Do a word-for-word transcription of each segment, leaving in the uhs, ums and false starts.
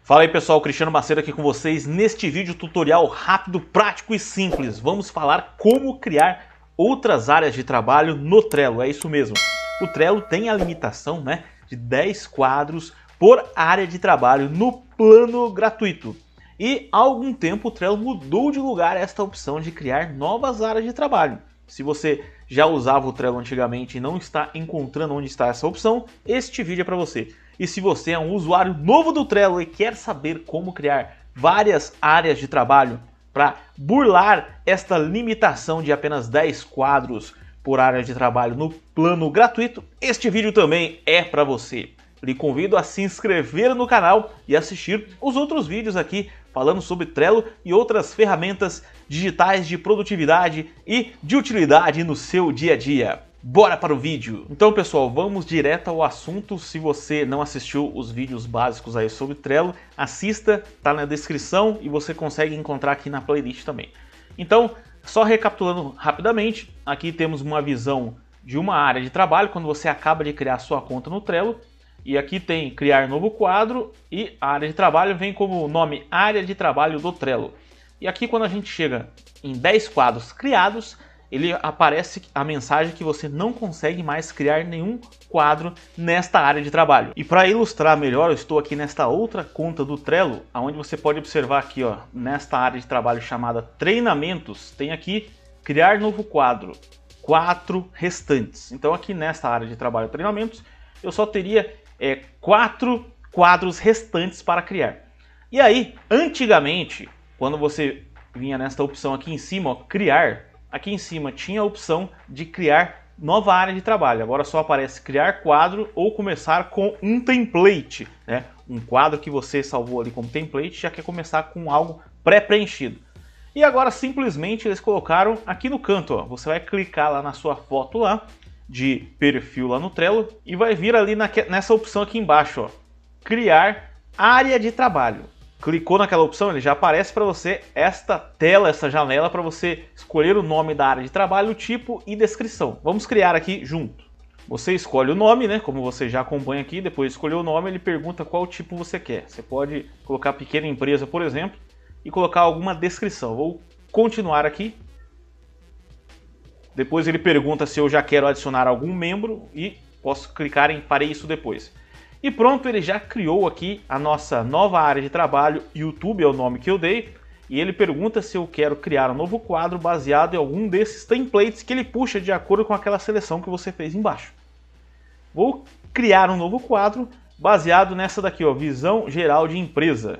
Fala aí pessoal, Cristiano Macedo aqui com vocês neste vídeo tutorial rápido, prático e simples. Vamos falar como criar outras áreas de trabalho no Trello, é isso mesmo. O Trello tem a limitação, né, de dez quadros por área de trabalho no plano gratuito. E há algum tempo o Trello mudou de lugar esta opção de criar novas áreas de trabalho. Se você já usava o Trello antigamente e não está encontrando onde está essa opção, este vídeo é para você. E se você é um usuário novo do Trello e quer saber como criar várias áreas de trabalho para burlar esta limitação de apenas dez quadros por área de trabalho no plano gratuito, este vídeo também é para você. Lhe convido a se inscrever no canal e assistir os outros vídeos aqui falando sobre Trello e outras ferramentas digitais de produtividade e de utilidade no seu dia a dia. Bora para o vídeo! Então pessoal, vamos direto ao assunto. Se você não assistiu os vídeos básicos aí sobre Trello, assista, tá na descrição e você consegue encontrar aqui na playlist também. Então, só recapitulando rapidamente, aqui temos uma visão de uma área de trabalho quando você acaba de criar sua conta no Trello. E aqui tem criar novo quadro e a área de trabalho vem como nome área de trabalho do Trello. E aqui quando a gente chega em dez quadros criados, ele aparece a mensagem que você não consegue mais criar nenhum quadro nesta área de trabalho. E para ilustrar melhor, eu estou aqui nesta outra conta do Trello, onde você pode observar aqui, ó, nesta área de trabalho chamada treinamentos, tem aqui criar novo quadro, quatro restantes. Então aqui nesta área de trabalho treinamentos, eu só teria é, quatro quadros restantes para criar. E aí, antigamente, quando você vinha nesta opção aqui em cima, ó, criar, aqui em cima tinha a opção de criar nova área de trabalho. Agora só aparece criar quadro ou começar com um template, né? Um quadro que você salvou ali como template já quer começar com algo pré-preenchido. E agora simplesmente eles colocaram aqui no canto, ó, você vai clicar lá na sua foto lá de perfil lá no Trello e vai vir ali na, nessa opção aqui embaixo, ó, criar área de trabalho. Clicou naquela opção, ele já aparece para você esta tela, essa janela para você escolher o nome da área de trabalho, o tipo e descrição. Vamos criar aqui junto. Você escolhe o nome, né? Como você já acompanha aqui, depois de escolher o nome, ele pergunta qual tipo você quer. Você pode colocar pequena empresa, por exemplo, e colocar alguma descrição. Vou continuar aqui. Depois ele pergunta se eu já quero adicionar algum membro e posso clicar em farei isso depois. E pronto, ele já criou aqui a nossa nova área de trabalho, YouTube é o nome que eu dei, e ele pergunta se eu quero criar um novo quadro baseado em algum desses templates que ele puxa de acordo com aquela seleção que você fez embaixo. Vou criar um novo quadro baseado nessa daqui, ó, visão geral de empresa.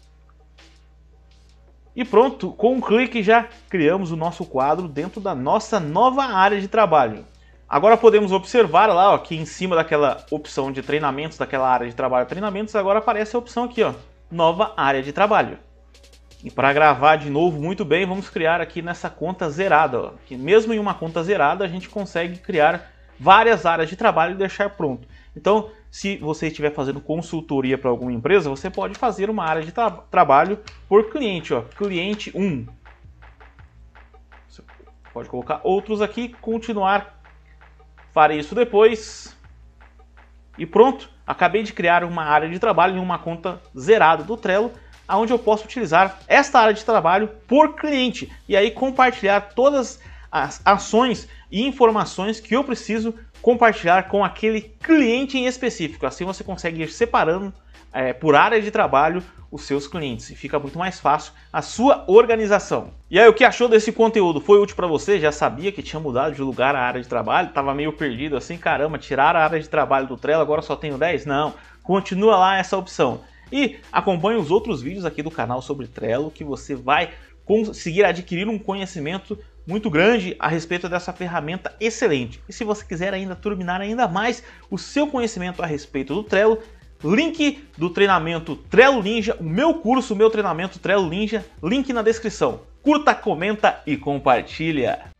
E pronto, com um clique já criamos o nosso quadro dentro da nossa nova área de trabalho. Agora podemos observar lá, ó, que em cima daquela opção de treinamentos, daquela área de trabalho treinamentos, agora aparece a opção aqui, ó, nova área de trabalho. E para gravar de novo muito bem, vamos criar aqui nessa conta zerada, ó, que mesmo em uma conta zerada a gente consegue criar várias áreas de trabalho e deixar pronto. Então, se você estiver fazendo consultoria para alguma empresa, você pode fazer uma área de tra trabalho por cliente, ó, cliente um. Você pode colocar outros aqui, continuar. Farei isso depois. E pronto, acabei de criar uma área de trabalho em uma conta zerada do Trello, onde eu posso utilizar esta área de trabalho por cliente e aí compartilhar todas as ações e informações que eu preciso compartilhar com aquele cliente em específico. Assim você consegue ir separando é, por área de trabalho os seus clientes e fica muito mais fácil a sua organização. E aí, o que achou desse conteúdo? Foi útil para você? Já sabia que tinha mudado de lugar a área de trabalho? Tava meio perdido assim, caramba, tiraram a área de trabalho do Trello, agora só tenho dez? Não, continua lá essa opção. E acompanhe os outros vídeos aqui do canal sobre Trello, que você vai conseguir adquirir um conhecimento muito grande a respeito dessa ferramenta excelente. E se você quiser ainda turbinar ainda mais o seu conhecimento a respeito do Trello, link do treinamento Trello Ninja, o meu curso, o meu treinamento Trello Ninja, link na descrição. Curta, comenta e compartilha.